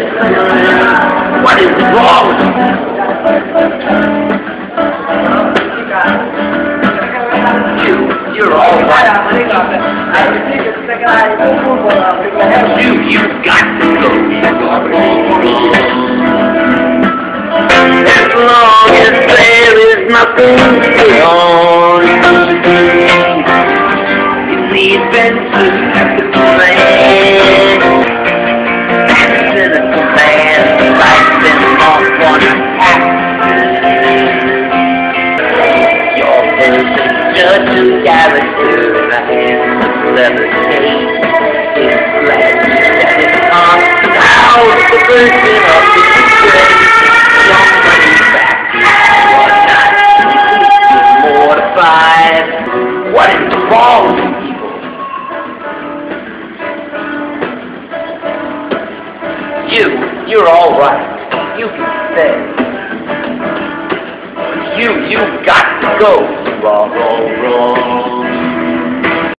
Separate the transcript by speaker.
Speaker 1: What is wrong? You're all right. You've got to go. As long as there is nothing beyond in the adventures of the man, cynical man, life been off on an accident. Your person judge of character in the hands of leather tape. It's glad that it's on now the person of the disgrace. Your money back, you're not mortified. What is wrong with people? You're all right. You can stay. You've got to go. Wrong.